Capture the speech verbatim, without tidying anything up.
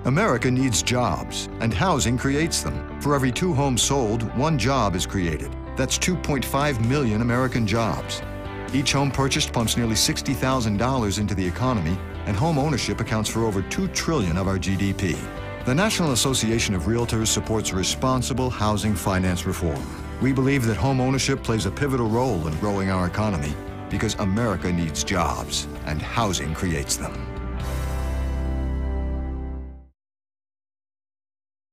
America needs jobs, and housing creates them. For every two homes sold, one job is created. That's two point five million American jobs. Each home purchased pumps nearly sixty thousand dollars into the economy, and home ownership accounts for over two trillion dollars of our G D P. The National Association of Realtors supports responsible housing finance reform. We believe that home ownership plays a pivotal role in growing our economy because America needs jobs, and housing creates them.